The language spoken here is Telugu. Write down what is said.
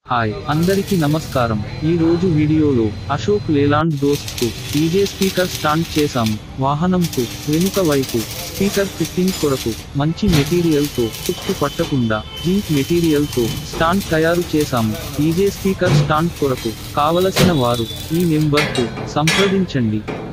హాయ్ అందరికి నమస్కారం. ఈ రోజు వీడియోలో అశోక్ లేలాండ్ దోస్త్ కు డీజే స్పీకర్ స్టాండ్ చేశాము. వాహనం కు వెనుక వైపు స్పీకర్ ఫిట్టింగ్ కొరకు మంచి మెటీరియల్ తో తుప్పు పట్టకుండా జింక్ మెటీరియల్ తో స్టాండ్ తయారు చేశాము. డీజే స్పీకర్ స్టాండ్ కొరకు కావలసిన వారు ఈ నెంబర్ కు సంప్రదించండి.